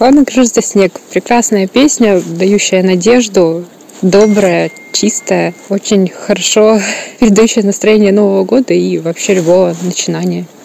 Ладно, кружится снег. Прекрасная песня, дающая надежду, добрая, чистая, очень хорошо передающая настроение Нового года и вообще любого начинания.